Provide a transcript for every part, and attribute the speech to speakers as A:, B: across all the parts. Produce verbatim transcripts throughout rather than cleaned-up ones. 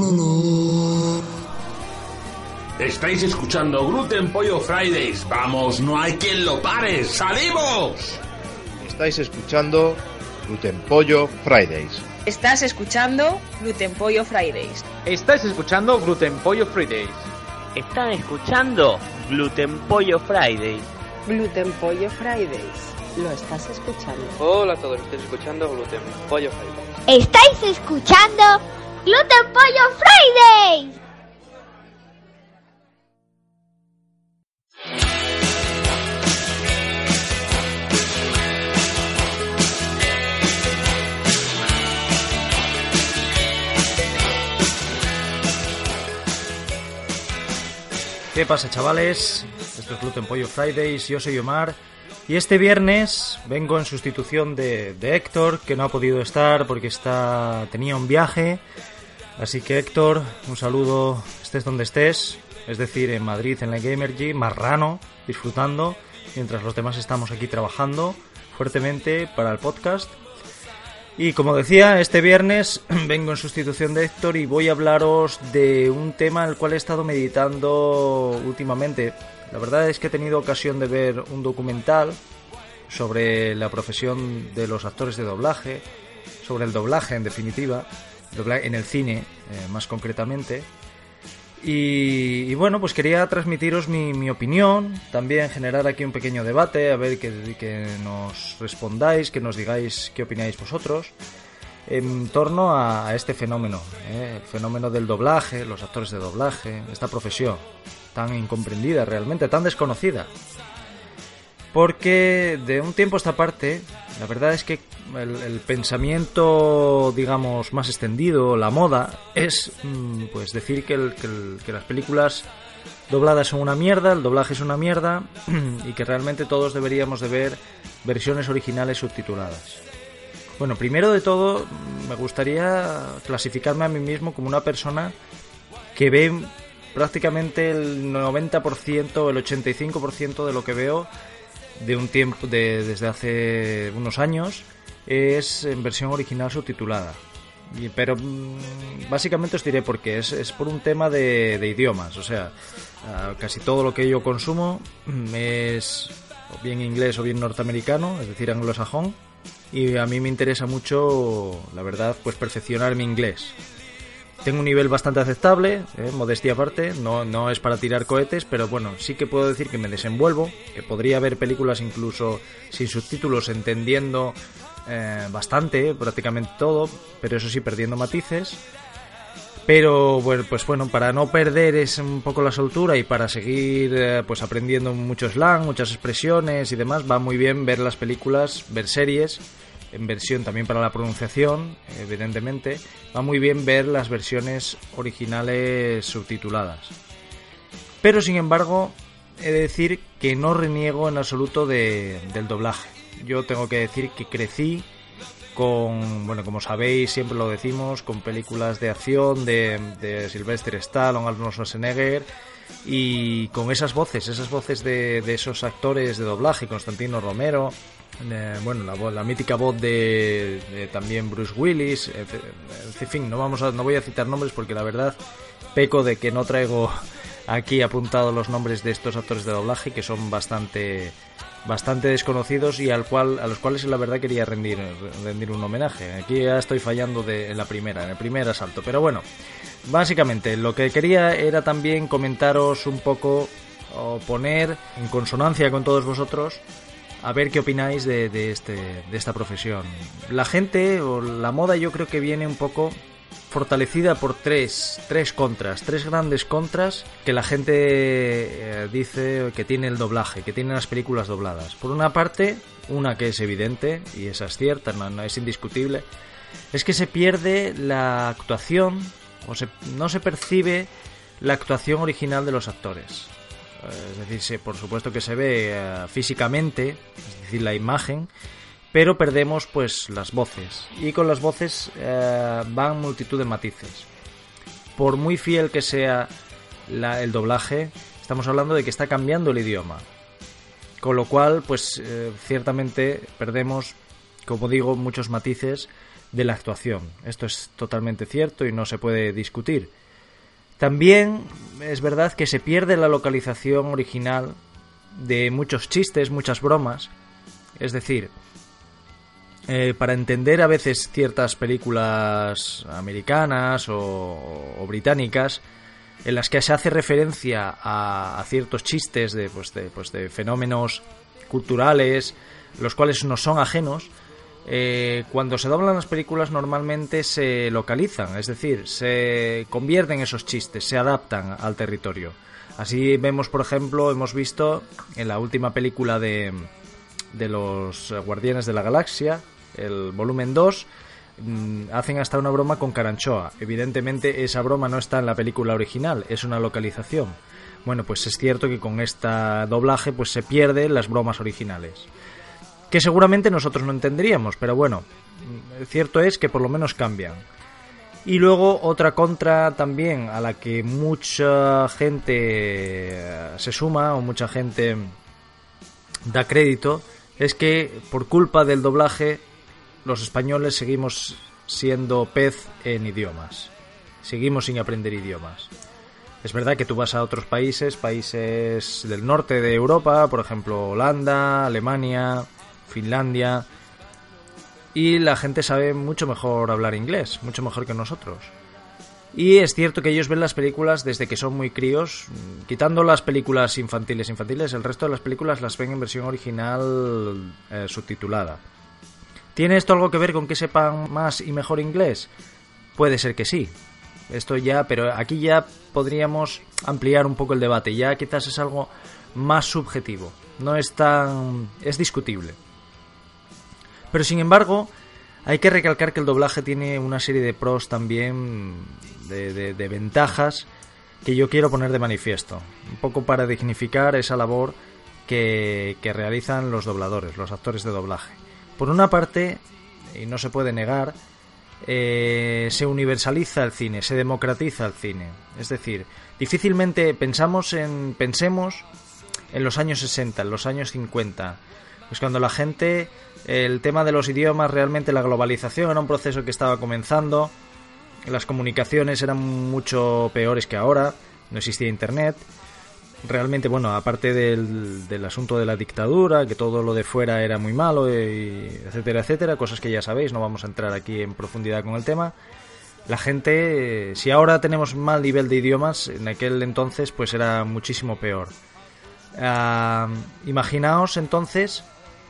A: Estáis escuchando Gluten Pollo Fridays. Vamos, no hay quien lo pare. ¡Salimos!
B: Estáis escuchando Gluten Pollo Fridays.
C: Estás escuchando Gluten Pollo Fridays.
D: Estás escuchando Gluten Pollo Fridays.
E: Están escuchando Gluten Pollo Fridays.
F: Gluten Pollo Fridays. ¿Lo estás escuchando?
G: Hola a todos, estáis escuchando Gluten Pollo Fridays.
H: Estáis escuchando Gluten Pollo Fridays.
I: ¿Qué pasa, chavales? Esto es Gluten Pollo Fridays, yo soy Omar y este viernes vengo en sustitución de, de Héctor, que no ha podido estar porque está tenía un viaje. Así que Héctor, un saludo, estés donde estés, es decir, en Madrid, en la Gamergy, marrano, disfrutando, mientras los demás estamos aquí trabajando fuertemente para el podcast. Y como decía, este viernes vengo en sustitución de Héctor y voy a hablaros de un tema el cual he estado meditando últimamente. La verdad es que he tenido ocasión de ver un documental sobre la profesión de los actores de doblaje, sobre el doblaje en definitiva, en el cine eh, más concretamente. Y, y bueno, pues quería transmitiros mi, mi opinión, también generar aquí un pequeño debate, a ver que, que nos respondáis, que nos digáis qué opináis vosotros en torno a, a este fenómeno, ¿eh? El fenómeno del doblaje, los actores de doblaje, esta profesión tan incomprendida realmente, tan desconocida. Porque de un tiempo a esta parte, la verdad es que el, el pensamiento, digamos, más extendido, la moda, es pues decir que, el, que, el, que las películas dobladas son una mierda, el doblaje es una mierda y que realmente todos deberíamos de ver versiones originales subtituladas. Bueno, primero de todo, me gustaría clasificarme a mí mismo como una persona que ve prácticamente el noventa por ciento, el ochenta y cinco por ciento de lo que veo de un tiempo de, desde hace unos años es en versión original subtitulada. Y, pero básicamente os diré por qué. Es, es por un tema de, de idiomas. O sea, casi todo lo que yo consumo es o bien inglés o bien norteamericano, es decir, anglosajón. Y a mí me interesa mucho, la verdad, pues perfeccionar mi inglés. Tengo un nivel bastante aceptable, eh, modestia aparte, no, no es para tirar cohetes, pero bueno, sí que puedo decir que me desenvuelvo, que podría ver películas incluso sin subtítulos, entendiendo eh, bastante, prácticamente todo, pero eso sí, perdiendo matices. Pero bueno, pues bueno, para no perder es un poco la soltura y para seguir eh, pues aprendiendo mucho slang, muchas expresiones y demás, va muy bien ver las películas, ver series en versión también para la pronunciación, evidentemente, va muy bien ver las versiones originales subtituladas. Pero sin embargo, he de decir que no reniego en absoluto de, del doblaje. Yo tengo que decir que crecí con, bueno, como sabéis, siempre lo decimos, con películas de acción de, de Sylvester Stallone, Arnold Schwarzenegger, y con esas voces, esas voces de, de esos actores de doblaje, Constantino Romero, Eh, bueno, la, voz, la mítica voz de, de también Bruce Willis, en fin, no vamos a, no voy a citar nombres porque la verdad peco de que no traigo aquí apuntados los nombres de estos actores de doblaje que son bastante bastante desconocidos y al cual a los cuales la verdad quería rendir rendir un homenaje. Aquí ya estoy fallando de, en la primera, en el primer asalto, pero bueno, básicamente lo que quería era también comentaros un poco o poner en consonancia con todos vosotros a ver qué opináis de, de, este, de esta profesión. La gente, o la moda, yo creo que viene un poco fortalecida por tres, tres contras, tres grandes contras que la gente eh, dice que tiene el doblaje, que tienen las películas dobladas. Por una parte, una que es evidente, y esa es cierta, no, no es indiscutible, es que se pierde la actuación, o se, no se percibe la actuación original de los actores. Es decir, se, por supuesto que se ve uh, físicamente, es decir, la imagen, pero perdemos pues las voces. Y con las voces uh, van multitud de matices. Por muy fiel que sea la, el doblaje, estamos hablando de que está cambiando el idioma. Con lo cual, pues uh, ciertamente perdemos, como digo, muchos matices de la actuación. Esto es totalmente cierto y no se puede discutir. También es verdad que se pierde la localización original de muchos chistes, muchas bromas. Es decir, eh, para entender a veces ciertas películas americanas o, o británicas en las que se hace referencia a, a ciertos chistes de, pues de, pues de fenómenos culturales, los cuales nos son ajenos, eh, cuando se doblan las películas normalmente se localizan, es decir, se convierten esos chistes, se adaptan al territorio. Así vemos, por ejemplo, hemos visto en la última película de, de los Guardianes de la Galaxia, el volumen dos, hacen hasta una broma con Caranchoa. Evidentemente esa broma no está en la película original, es una localización. Bueno, pues es cierto que con este doblaje pues se pierden las bromas originales, que seguramente nosotros no entenderíamos, pero bueno, cierto es que por lo menos cambian. Y luego otra contra también a la que mucha gente se suma o mucha gente da crédito es que por culpa del doblaje los españoles seguimos siendo pez en idiomas, seguimos sin aprender idiomas. Es verdad que tú vas a otros países, países del norte de Europa, por ejemplo Holanda, Alemania, Finlandia, y la gente sabe mucho mejor hablar inglés, mucho mejor que nosotros. Y es cierto que ellos ven las películas desde que son muy críos, quitando las películas infantiles infantiles, el resto de las películas las ven en versión original eh, subtitulada. ¿Tiene esto algo que ver con que sepan más y mejor inglés? Puede ser que sí. Esto ya, pero aquí ya podríamos ampliar un poco el debate. Ya quizás es algo más subjetivo. No es tan... es discutible. Pero sin embargo, hay que recalcar que el doblaje tiene una serie de pros también, de, de, de ventajas, que yo quiero poner de manifiesto. Un poco para dignificar esa labor que, que realizan los dobladores, los actores de doblaje. Por una parte, y no se puede negar, eh, se universaliza el cine, se democratiza el cine. Es decir, difícilmente pensamos en, pensemos en los años sesenta, en los años cincuenta, pues cuando la gente, el tema de los idiomas, realmente la globalización era un proceso que estaba comenzando, las comunicaciones eran mucho peores que ahora, no existía internet. Realmente, bueno, aparte del, del asunto de la dictadura, que todo lo de fuera era muy malo, y etcétera, etcétera, cosas que ya sabéis, no vamos a entrar aquí en profundidad con el tema. La gente, si ahora tenemos mal nivel de idiomas, en aquel entonces pues era muchísimo peor. Uh, imaginaos entonces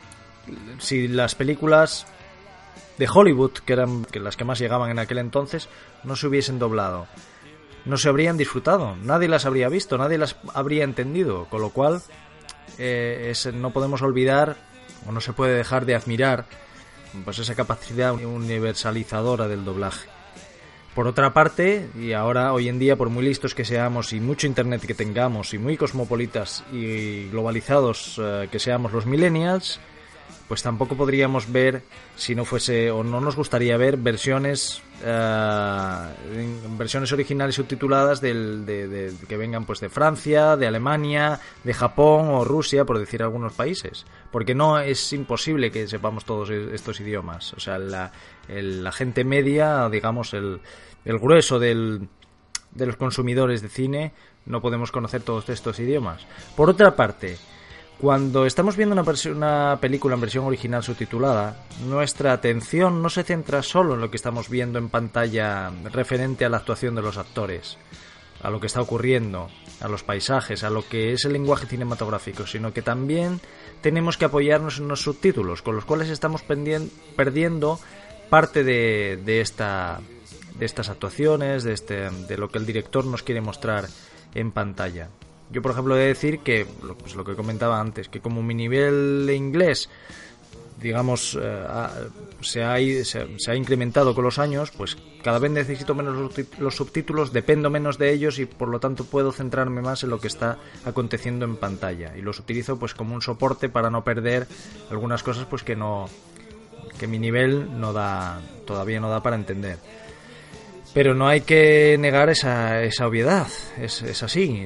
I: si las películas de Hollywood, que eran que las que más llegaban en aquel entonces, no se hubiesen doblado. No se habrían disfrutado, nadie las habría visto, nadie las habría entendido, con lo cual eh, es, no podemos olvidar o no se puede dejar de admirar pues esa capacidad universalizadora del doblaje. Por otra parte, y ahora hoy en día, por muy listos que seamos y mucho internet que tengamos y muy cosmopolitas y globalizados eh, que seamos los millennials, pues tampoco podríamos ver, si no fuese, o no nos gustaría ver versiones uh, versiones originales subtituladas del, de, de, que vengan pues de Francia, de Alemania, de Japón o Rusia, por decir algunos países, porque no es imposible que sepamos todos estos idiomas. O sea, la, el, la gente media, digamos el, el grueso del, de los consumidores de cine, no podemos conocer todos estos idiomas. Por otra parte, cuando estamos viendo una, una película en versión original subtitulada, nuestra atención no se centra solo en lo que estamos viendo en pantalla referente a la actuación de los actores, a lo que está ocurriendo, a los paisajes, a lo que es el lenguaje cinematográfico, sino que también tenemos que apoyarnos en los subtítulos, con los cuales estamos perdiendo parte de, de, esta, de estas actuaciones, de, este, de lo que el director nos quiere mostrar en pantalla. Yo, por ejemplo, he de decir que, pues lo que comentaba antes, que como mi nivel de inglés, digamos, eh, ha, se, ha, se, se ha incrementado con los años, pues cada vez necesito menos los subtítulos, dependo menos de ellos y por lo tanto puedo centrarme más en lo que está aconteciendo en pantalla. Y los utilizo pues como un soporte para no perder algunas cosas pues que no, que mi nivel no da, todavía no da para entender. Pero no hay que negar esa, esa obviedad, es, es así.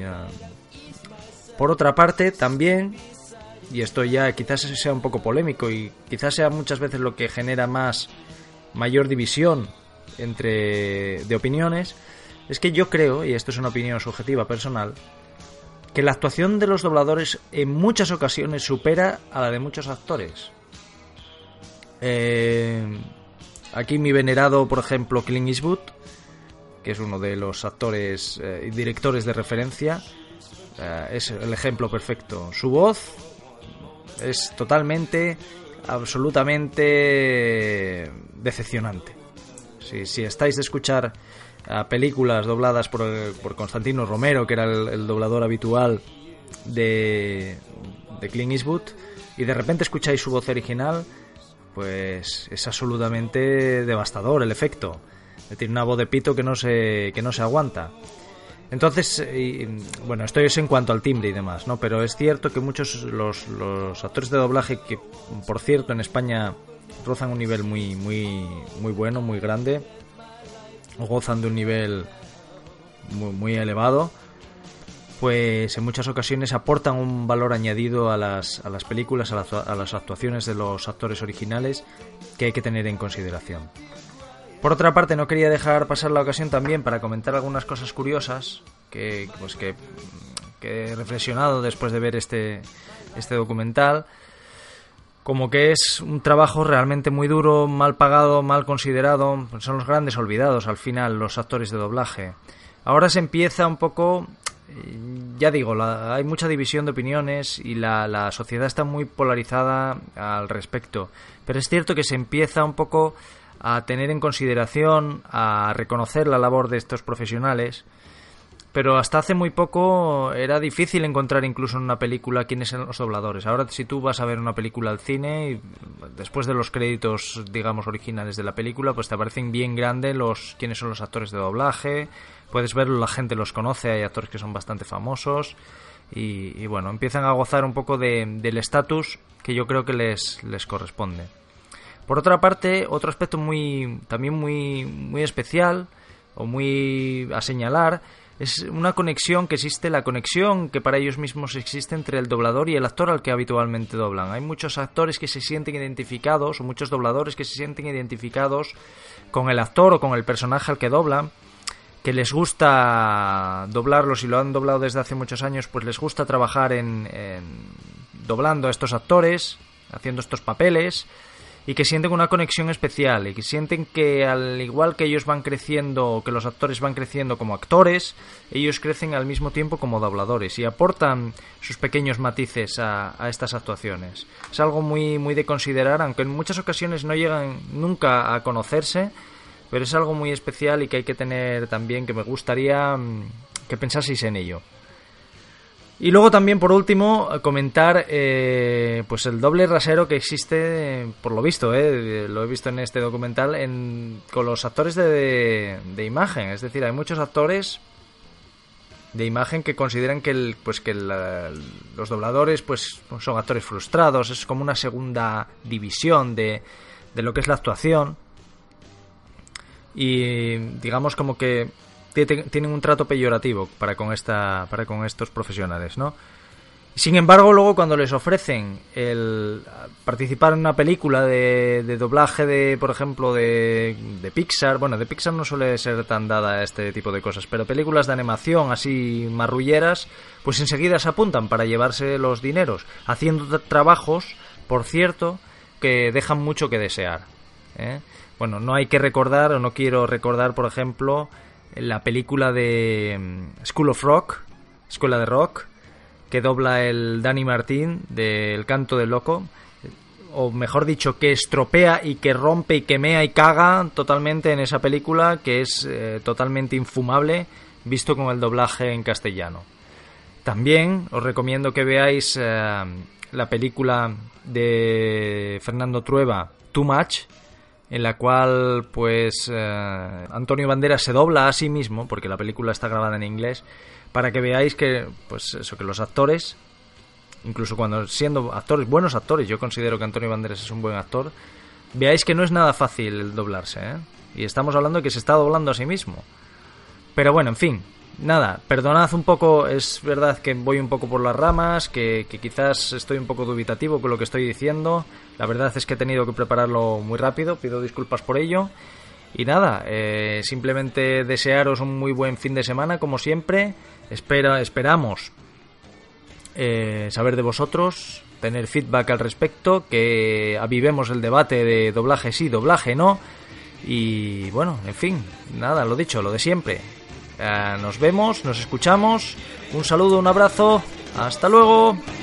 I: Por otra parte, también, y esto ya quizás sea un poco polémico y quizás sea muchas veces lo que genera más mayor división entre de opiniones es que yo creo, y esto es una opinión subjetiva personal, que la actuación de los dobladores en muchas ocasiones supera a la de muchos actores. Eh, aquí mi venerado, por ejemplo, Clint Eastwood, que es uno de los actores y eh, directores de referencia, eh, es el ejemplo perfecto. Su voz es totalmente, absolutamente decepcionante. Si, si estáis de escuchar uh, películas dobladas por, por Constantino Romero, que era el, el doblador habitual de, de Clint Eastwood, y de repente escucháis su voz original, pues es absolutamente devastador el efecto. Tiene una voz de pito que no se, que no se aguanta. Entonces, y, bueno, esto es en cuanto al timbre y demás, ¿no? Pero es cierto que muchos los, los actores de doblaje, que por cierto en España rozan un nivel muy, muy, muy bueno, muy grande, o gozan de un nivel muy, muy elevado, pues en muchas ocasiones aportan un valor añadido a las, a las películas, a las, a las actuaciones de los actores originales, que hay que tener en consideración. Por otra parte, no quería dejar pasar la ocasión también para comentar algunas cosas curiosas que, pues que, que he reflexionado después de ver este, este documental, como que es un trabajo realmente muy duro, mal pagado, mal considerado. Pues son los grandes olvidados al final, los actores de doblaje. Ahora se empieza un poco, ya digo, la, hay mucha división de opiniones y la, la sociedad está muy polarizada al respecto, pero es cierto que se empieza un poco a tener en consideración, a reconocer la labor de estos profesionales, pero hasta hace muy poco era difícil encontrar incluso en una película quiénes eran los dobladores. Ahora, si tú vas a ver una película al cine y después de los créditos, digamos, originales de la película, pues te aparecen bien grande los quiénes son los actores de doblaje, puedes verlo, la gente los conoce, hay actores que son bastante famosos y, y bueno, empiezan a gozar un poco de, del estatus que yo creo que les, les corresponde. Por otra parte, otro aspecto muy también muy, muy especial o muy a señalar es una conexión que existe, la conexión que para ellos mismos existe entre el doblador y el actor al que habitualmente doblan. Hay muchos actores que se sienten identificados, o muchos dobladores que se sienten identificados con el actor o con el personaje al que doblan, que les gusta doblarlos y lo han doblado desde hace muchos años, pues les gusta trabajar en, en doblando a estos actores, haciendo estos papeles, y que sienten una conexión especial y que sienten que al igual que ellos van creciendo, que los actores van creciendo como actores, ellos crecen al mismo tiempo como dobladores y aportan sus pequeños matices a, a estas actuaciones. Es algo muy, muy de considerar, aunque en muchas ocasiones no llegan nunca a conocerse, pero es algo muy especial y que hay que tener también, que me gustaría que pensaseis en ello. Y luego también, por último, comentar eh, pues el doble rasero que existe, por lo visto, eh, lo he visto en este documental, en, con los actores de, de, de imagen. Es decir, hay muchos actores de imagen que consideran que, el, pues que el, los dobladores pues son actores frustrados, es como una segunda división de, de lo que es la actuación. Y digamos como que tienen un trato peyorativo para con esta para con estos profesionales, ¿no? Sin embargo, luego cuando les ofrecen el participar en una película de, de doblaje de, por ejemplo, de, de Pixar, bueno, de Pixar no suele ser tan dada a este tipo de cosas, pero películas de animación así marrulleras, pues enseguida se apuntan para llevarse los dineros, haciendo trabajos, por cierto, que dejan mucho que desear, ¿eh? Bueno, no hay que recordar, o no quiero recordar, por ejemplo, la película de School of Rock, Escuela de Rock, que dobla el Danny Martín de El Canto del Loco, o mejor dicho, que estropea y que rompe y que mea y caga totalmente en esa película, que es eh, totalmente infumable visto con el doblaje en castellano. También os recomiendo que veáis eh, la película de Fernando Trueba, Too Much, en la cual pues eh, Antonio Banderas se dobla a sí mismo, porque la película está grabada en inglés, para que veáis que pues eso, que los actores, incluso cuando siendo actores, buenos actores, yo considero que Antonio Banderas es un buen actor, veáis que no es nada fácil el doblarse, ¿eh? Y estamos hablando de que se está doblando a sí mismo. Pero bueno, en fin, nada, perdonad un poco, es verdad que voy un poco por las ramas, que, que quizás estoy un poco dubitativo con lo que estoy diciendo. La verdad es que he tenido que prepararlo muy rápido, pido disculpas por ello. Y nada, eh, simplemente desearos un muy buen fin de semana, como siempre. Espera, esperamos eh, saber de vosotros, tener feedback al respecto, que avivemos el debate de doblaje sí, doblaje no. Y bueno, en fin, nada, lo dicho, lo de siempre. Eh, nos vemos, nos escuchamos. Un saludo, un abrazo. Hasta luego.